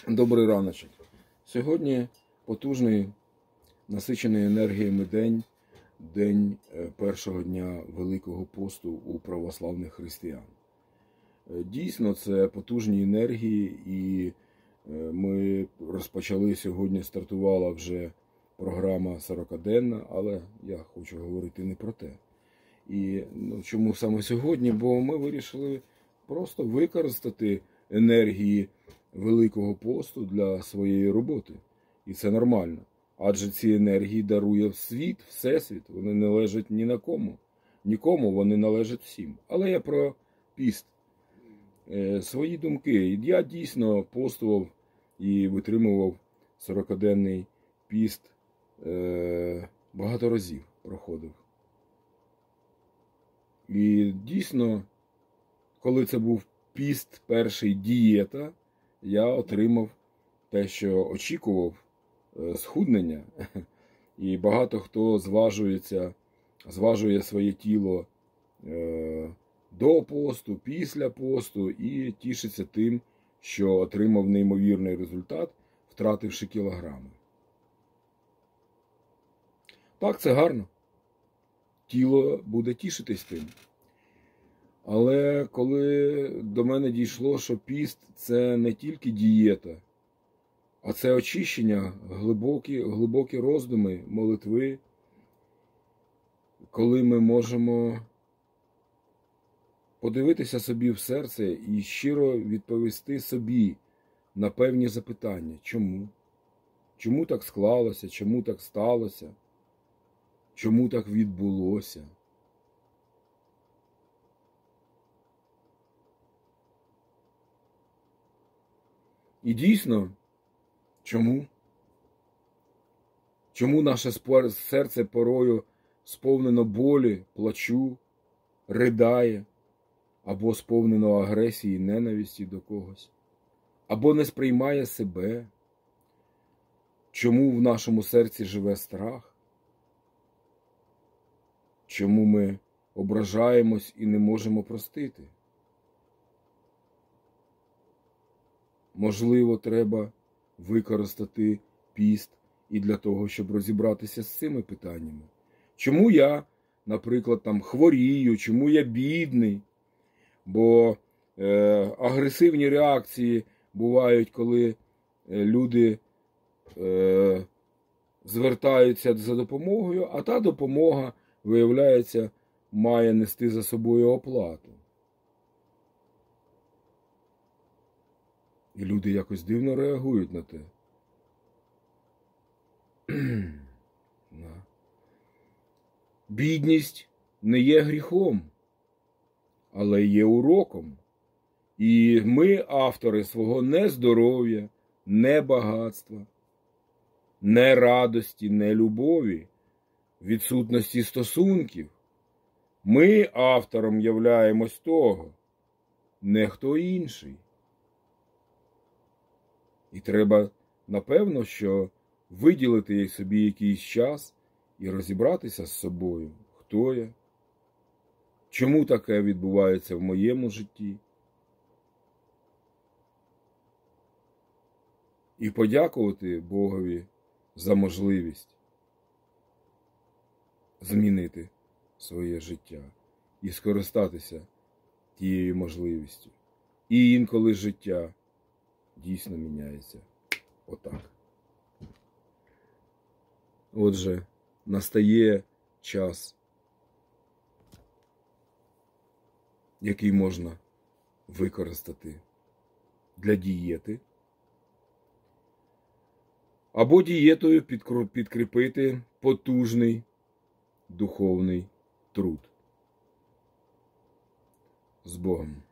Добрий раночок. Сьогодні потужний, насичений енергіями день першого дня Великого посту у православних християн. Дійсно, це потужні енергії, і ми розпочали сьогодні, стартувала вже програма 40-денна, але я хочу говорити не про те. І чому саме сьогодні? Бо ми вирішили просто використати енергії Великого посту для своєї роботи. І це нормально. Адже ці енергії дарує світ, всесвіт. Вони не належать ні на кому. Нікому, вони належать всім. Але я про піст. Свої думки. Я дійсно постував і витримував 40-денний піст. Багато разів проходив. І дійсно, коли це був піст, перший дієта, я отримав те, що очікував, схуднення. І багато хто зважує своє тіло до посту, після посту і тішиться тим, що отримав неймовірний результат, втративши кілограми. Так, це гарно. Тіло буде тішитись тим. Але коли до мене дійшло, що піст – це не тільки дієта, а це очищення, глибокі роздуми, молитви, коли ми можемо подивитися собі в серце і щиро відповісти собі на певні запитання. Чому? Чому так склалося? Чому так сталося? Чому так відбулося? І дійсно, чому? Чому наше серце порою сповнено болі, плачу, ридає, або сповнено агресії, ненависті до когось, або не сприймає себе? Чому в нашому серці живе страх? Чому ми ображаємось і не можемо простити? Можливо, треба використати піст і для того, щоб розібратися з цими питаннями. Чому я, наприклад, хворію, чому я бідний? Бо агресивні реакції бувають, коли люди звертаються за допомогою, а та допомога, виявляється, має нести за собою оплату. І люди якось дивно реагують на те. Бідність не є гріхом, але є уроком. І ми автори свого не здоров'я, не багатства, не радості, не любові, відсутності стосунків. Ми автором являємось того, не хто інший. І треба, напевно, що виділити собі якийсь час і розібратися з собою, хто я, чому таке відбувається в моєму житті. І подякувати Богові за можливість змінити своє життя і скористатися тією можливістю. І інколи життя дійсно міняється отак. Отже, настає час, який можна використати для дієти, або дієтою підкріпити потужний духовний труд. З Богом.